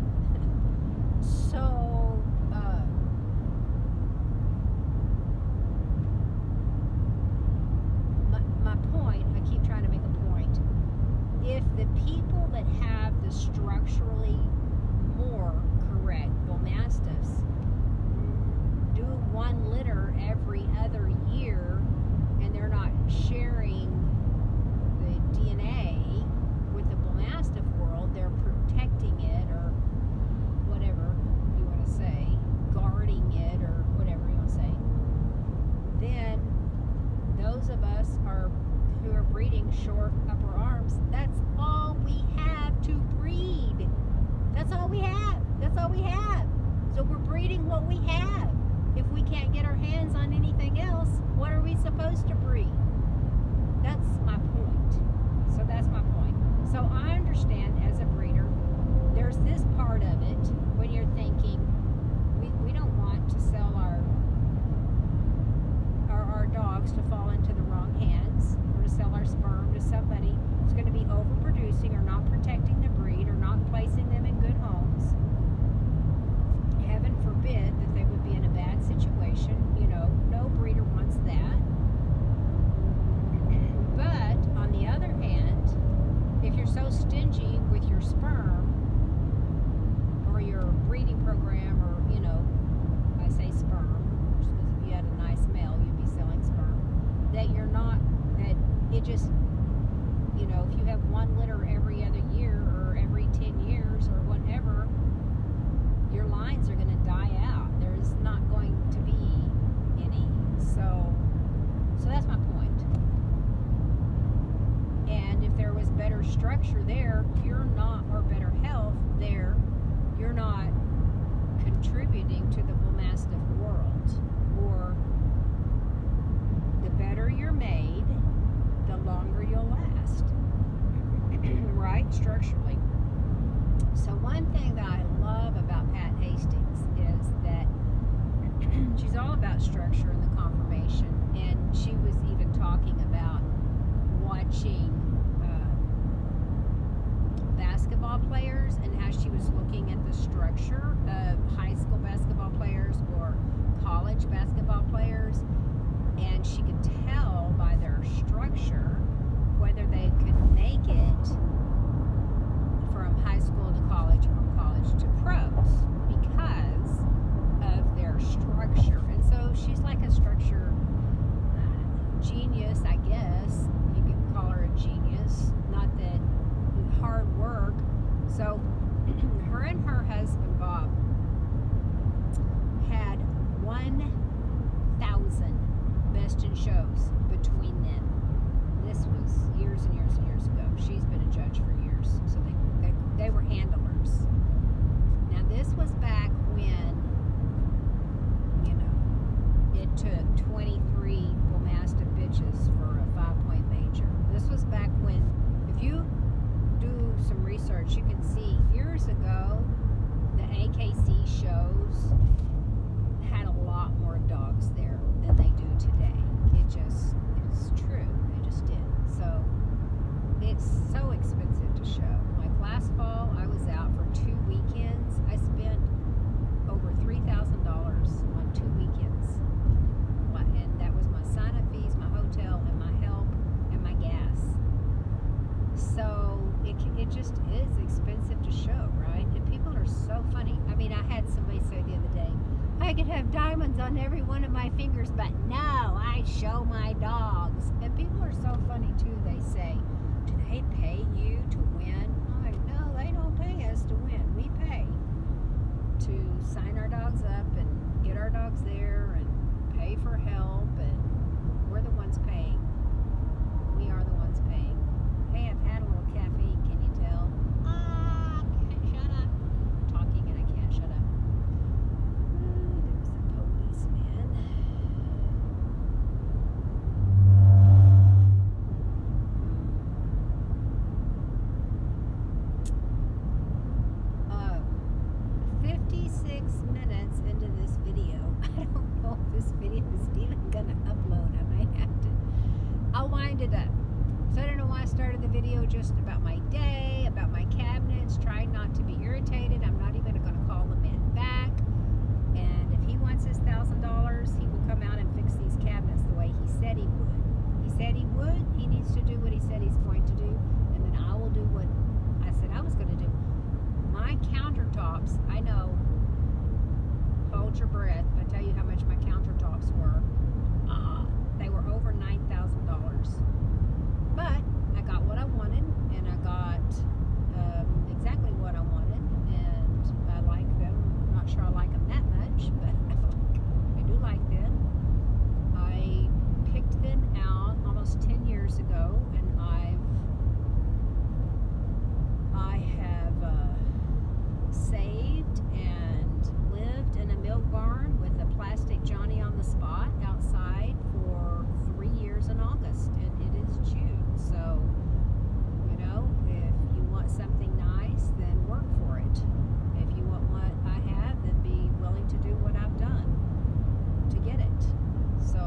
Speaker 1: So, uh, my, my point, I keep trying to make a point. If the people that have the structurally more correct Bull Mastiffs do one litter every other year, and they're not sharing the D N A with the Bull Mastiff world, they're protecting it, or whatever you want to say, guarding it, or whatever you want to say, then those of us are who are breeding short upper arms, that's all we have to breed. That's all we have. That's all we have. So we're breeding what we have. If we can't get our hands on anything else, what are we supposed to breed? That's my point. So that's my point. So I understand as a breeder, there's this part of it when you're thinking, we, we don't want to sell our, our, our dogs to fall into the wrong hands, or to sell our sperm to somebody who's going to be overproducing or not protecting the breed or not placing them in good homes. Heaven forbid that they would be in a bad situation. You know, no breeder wants that. But on the other hand, if you're so stingy with your sperm or your breeding program, or, you know, I say sperm, just because if you had a nice male, you'd be selling sperm, that you're not, that it just, you know, if you have one litter every other year or every ten years or whatever, your lines are going to die out. There's not going to be any. So, so that's my point. And if there was better structure there, you're not, or better health there, you're not contributing to the Bull Mastiff world, or that structure and the confirmation. And she was even talking about watching uh, basketball players and how she was looking at the structure of high school basketball players or college basketball players, and she could tell by their structure whether they could make it from high school to college or from college to pros because of their structure. And so she's like a structure uh, genius, I guess. You could call her a genius. Not that hard work. So her and her husband Bob had one thousand best in shows between them. This was years and years and years ago. She's been a judge for years, so they they, they were handlers. Now this was back when, you know, it took twenty-three Blamasta bitches for a five-point major. This was back when, if you do some research, you can see years ago the A K C shows had a lot more dogs there than they do today. It just, it's true. They just did. So it's so expensive to show. Like last fall, I was out for two weekends. I spent over three thousand dollars on two weekends. And that was my sign-up fees, my hotel, and my help, and my gas. So it, it just is expensive to show, right? And people are so funny. I mean, I had somebody say the other day, I could have diamonds on every one of my fingers, but no, I show my dogs. And people are so funny too. They say, do they pay you to win? I'm like, no, they don't pay us to win. We pay to sign our dogs up and get our dogs there and pay for help, and we're the ones paying. We are the ones paying. Hey, I've had a little caffeine, can you tell? Ah, can't shut up. I'm talking and I can't shut up. Minutes into this video. I don't know if this video is even gonna upload. I might have to. I'll wind it up. So I don't know why I started the video just about my day, about my cabinets, trying not to be irritated. I'm not even gonna call the man back. And if he wants his thousand dollars, he will come out and fix these cabinets the way he said he would. He said he would. He needs to do what he said he's going to do, and then I will do what I said I was going to do. My countertops, I know. Hold your breath if I tell you how much my countertops were. Uh, they were over nine thousand dollars. But I got what I wanted, and I got um, exactly what I wanted, and I like them. I'm not sure I like them that much, but I do like them. I picked them out almost ten years ago, and I've I have uh, saved and lived in a milk barn with a plastic Johnny on the spot outside for three years in August, and it is June. So, you know, if you want something nice, then work for it. If you want what I have, then be willing to do what I've done to get it. So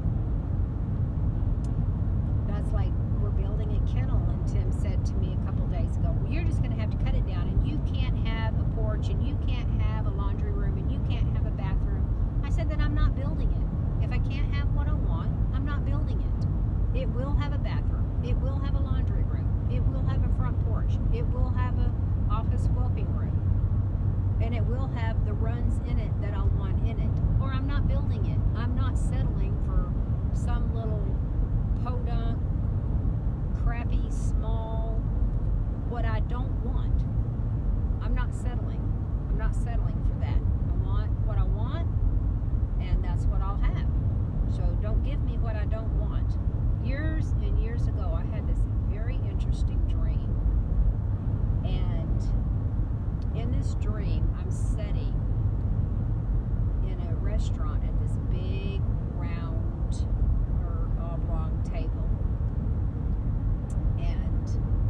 Speaker 1: that's like we're building a kennel, and Tim said to me a couple days ago, well, you're just going to have to cut it down, and you can't have a porch, and you can't have a laundry room, and you can't have a bathroom. I said that I'm not building it. If I can't have what I want, I'm not building it. It will have a bathroom. It will have a laundry room. It will have a front porch. It will have a office whelping room. And it will have the runs in it that I want in it. Or I'm not building it. I'm not settling for some little podunk, crappy, small, what I don't want. I'm not settling. I'm not settling for that. I want what I want, and that's what I'll have. So don't give me what I don't want. Years and years ago, I had this very interesting dream. And in this dream, I'm sitting in a restaurant at this big, round, or oblong table. And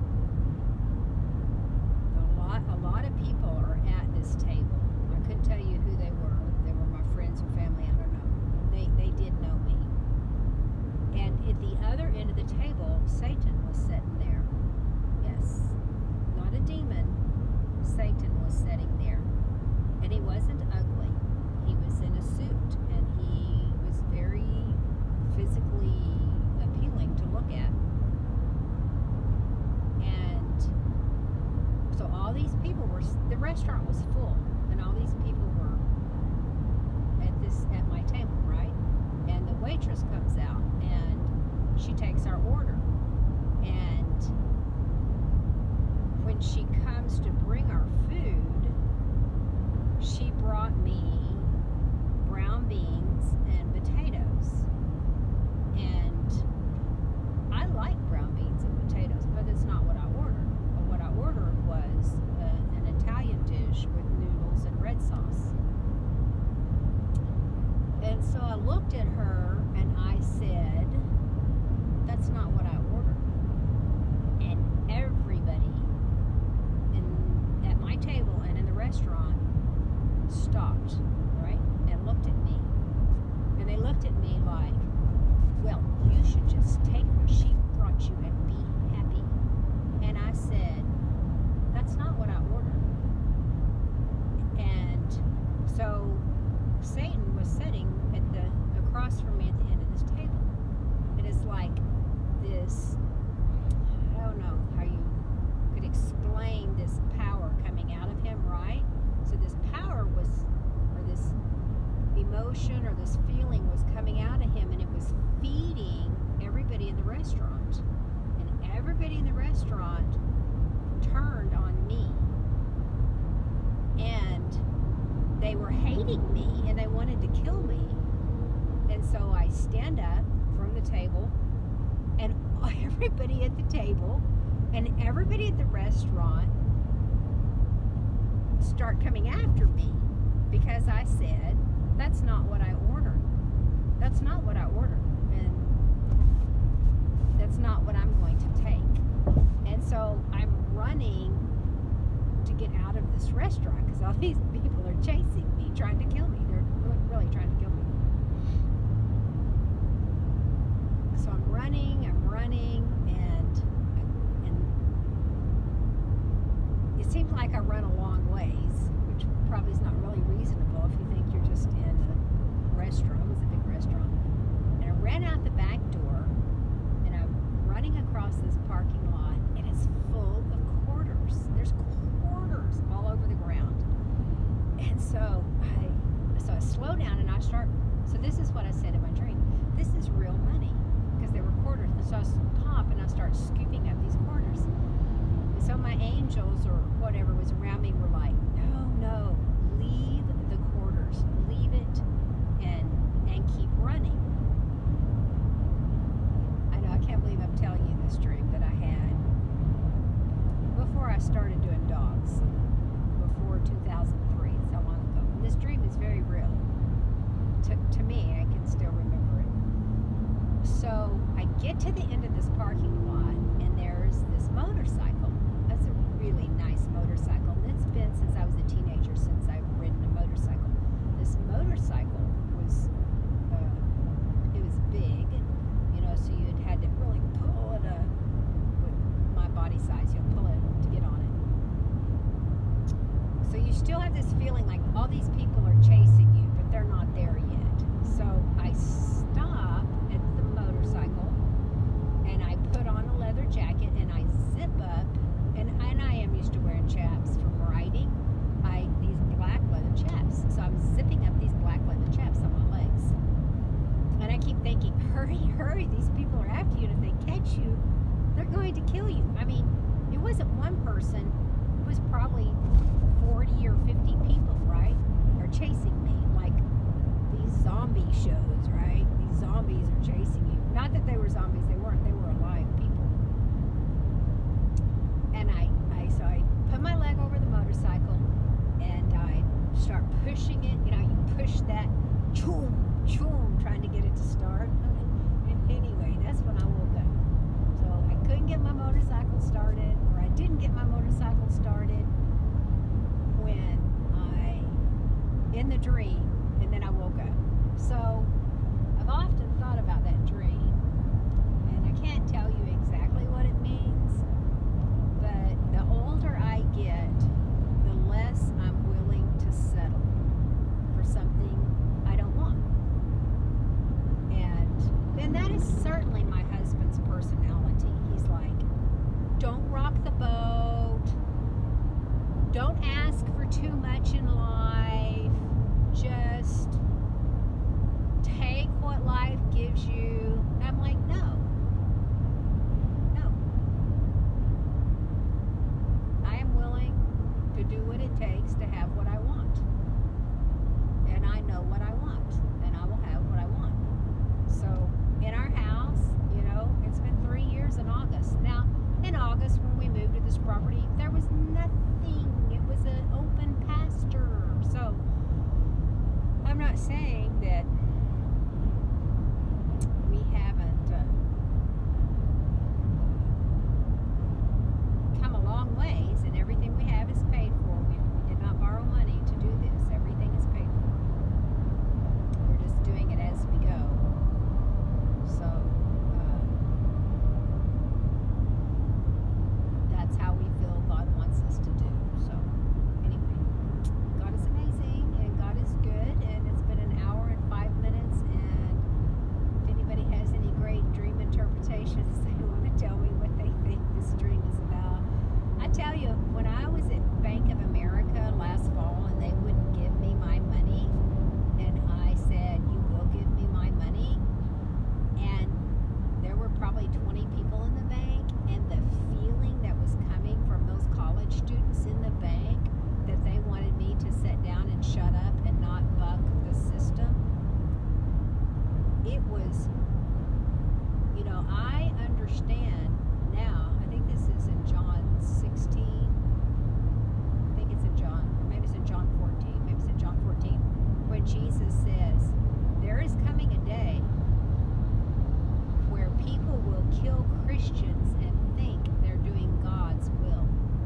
Speaker 1: a lot, a lot of people are at this table. I couldn't tell you who they were. They were my friends or family, I don't know. the table, Satan was sitting there. Yes, not a demon. Satan was sitting there. And he wasn't ugly. He was in a suit, and he was very physically appealing to look at. And so all these people were, the restaurant was full, and all these people were at this, at my table, right? And the waitress comes out, and she takes our order. And when she comes to bring our food, she brought me brown beans and potatoes. And I like brown beans and potatoes, but it's not what I ordered. But what I ordered was uh, an Italian dish with noodles and red sauce. And so I looked at her and I said, that's not what I ordered. And everybody in, at my table and in the restaurant stopped, right, and looked at me. And they looked at me like, well, you should just take what she brought you and be happy. And I said, that's not what I ordered. And so Satan was sitting at the across from me at the end of this table. And it's like this, I don't know how you could explain this power coming out of him, right? So this power was, or this emotion or this feeling was coming out of him, and it was feeding everybody in the restaurant. And everybody in the restaurant turned on me. And they were hating me, and they wanted to kill me. And so I stand up from the table, and everybody at the table and everybody at the restaurant start coming after me because I said, that's not what I ordered. That's not what I ordered. And that's not what I'm going to take. And so I'm running to get out of this restaurant because all these people are chasing me, trying to kill me. They're really, really trying to kill me. So I'm running, I'm running, and and it seems like I run a long ways, which probably is not really reasonable if you think you're just in a restaurant. It was a big restaurant. And I ran out the back door, and I'm running across this parking lot, and it's full of quarters. There's quarters all over the ground. And so I so I slow down and I start, so this is what I said in my dream. This is real money, because there were quarters. And so I stop and I start scooping up these quarters. And so my angels or whatever was around me were like, no, no, leave the quarters, leave it, and and keep running. I know, I can't believe I'm telling you this dream that I had before I started doing dogs, before two thousand three, so long ago. And this dream is very real. To, to me, I can still remember it. So I get to the end of this parking lot, and there's this motorcycle. That's a really nice motorcycle. And it's been since I was a teenager since I've ridden a motorcycle. This motorcycle was, uh, it was big, you know, so you'd had to really pull it up with my body size. You'll pull it to get on it. So you still have this feeling like all these people are chasing you, but they're not there yet. So I stop at the motorcycle, and I put on a leather jacket, and I zip up, and, and I am used to wearing chaps from riding. I these black leather chaps. So I'm zipping up these black leather chaps on my legs. And I keep thinking, hurry, hurry, these people are after you, and if they catch you, they're going to kill you. I mean, it wasn't one person, it was probably forty or fifty people, right, are chasing me, like these zombie shows, right? These zombies are chasing you. Not that they were zombies, they weren't, they were alive people. And I, I so I put my leg over the motorcycle, and I start pushing it, you know, you push that, choom, choom, trying to get it to start. And anyway, that's when I woke up. So I couldn't get my motorcycle started, or I didn't get my motorcycle started when I, in the dream, and then I woke up. So I've often thought about that dream, and I can't tell is certainly my husband's personality. He's like, don't rock the boat. Don't ask for too much in life. Just take what life gives you. I'm like, no. No. I am willing to do what it takes to have what I want. And I know what I want. And I will have what I want. So, in our house, you know, it's been three years in August. Now, in August, when we moved to this property, there was nothing. It was an open pasture. So, I'm not saying that we haven't uh, come a long ways, and everything we have is paid for. We, we did not borrow money to do this. Everything is paid for. We're just doing it as we go. So, uh, that's how we feel God wants us to do. So, anyway, God is amazing, and God is good, and it's been an hour and five minutes, and if anybody has any great dream interpretations, they want to tell me what they think this dream is about. I tell you, when I was at Bank of America last fall, and they wouldn't give me my money, and I said, you will give me my money, and there were probably twenty people in the bank, and the feeling that was coming from those college students in the bank that they wanted me to sit down and shut up and not buck the system, it was, you know, I understand now. I think this is in John sixteen. I think it's in John, or maybe it's in John fourteen. Maybe it's in John fourteen, when Jesus says, there is coming a day where people will kill Christians and think they're doing God's will.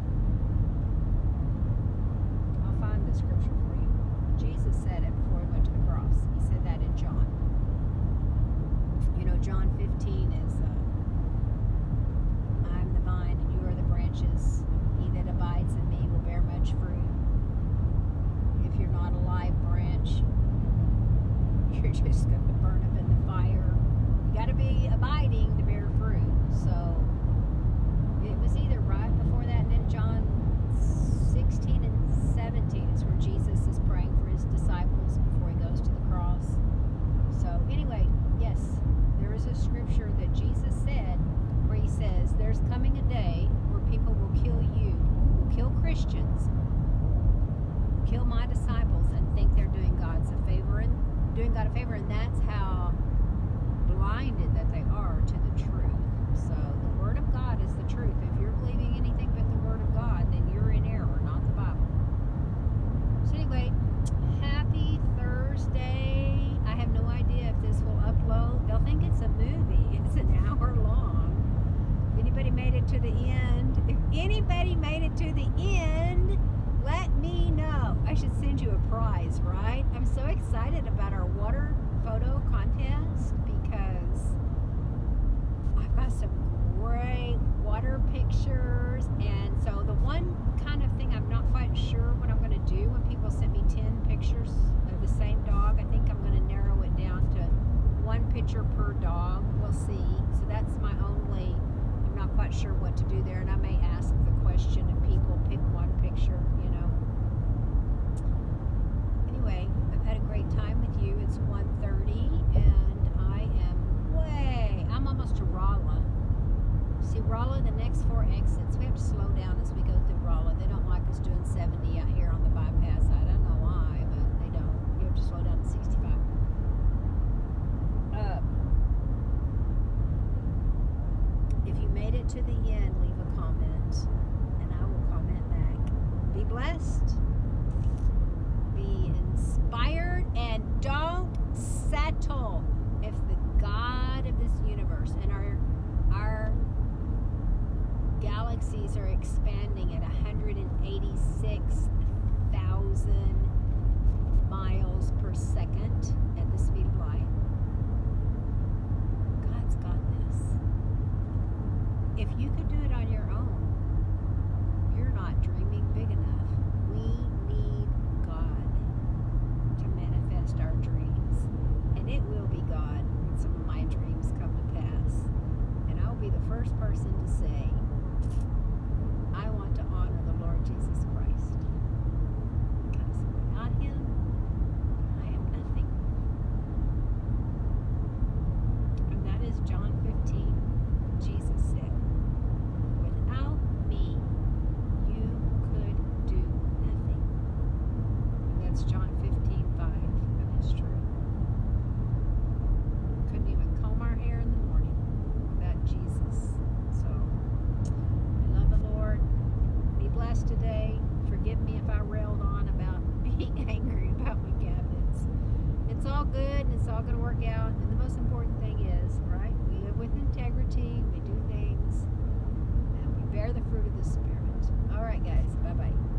Speaker 1: I'll find the scripture for you. Jesus said it before he went to the cross. He said that in John. You know, John fifteen is, uh, I'm the vine and you are the branches. He that abides in me will bear much fruit. If you're not a live branch, you're just going to burn up in the fire. You got to be abiding to bear fruit. So it was either right before that, and then John sixteen and seventeen is where Jesus is praying for his disciples before he goes to the cross. So anyway, yes, there is a scripture that Jesus said where he says, there's coming a day where people will kill you, will kill Christians, kill my disciples, and think they're doing God's a favor and doing God a favor, and that's how blinded that they are to the truth. So the Word of God is the truth. If you're believing anything but the Word of God, then you're in error, not the Bible. So anyway, happy Thursday. I have no idea if this will upload. They'll think it's a movie. It's an hour long. If anybody made it to the end, if anybody made it to the end, let me know. I should send you a prize, right? I'm so excited about our water photo contest because I've got some great water pictures. And so the one kind of thing I'm not quite sure what I'm going to do when people send me ten pictures of the same dog, I think I'm going to narrow it down to one picture per dog. We'll see. So that's my only, I'm not quite sure what to do there. And I may ask the question and people pick one picture, you know. Anyway, I've had a great time with you. It's one thirty and I am way, I'm almost to Rolla. See, Rolla, the next four exits, we have to slow down as we go through Rolla. They don't like us doing seventy out here on the bypass. I don't know why, but they don't. You have to slow down to sixty-five. Uh, if you made it to the end, leave a comment, and I will comment back. Be blessed. Be inspired, and don't settle. If the God of this universe and our our galaxies are expanding at one hundred eighty-six thousand miles per second at the speed of light, God's got this. If you could do it on your own, you're not dreaming big enough. We all going to work out. And the most important thing is, right, we live with integrity, we do things, and we bear the fruit of the Spirit. All right, guys, bye-bye.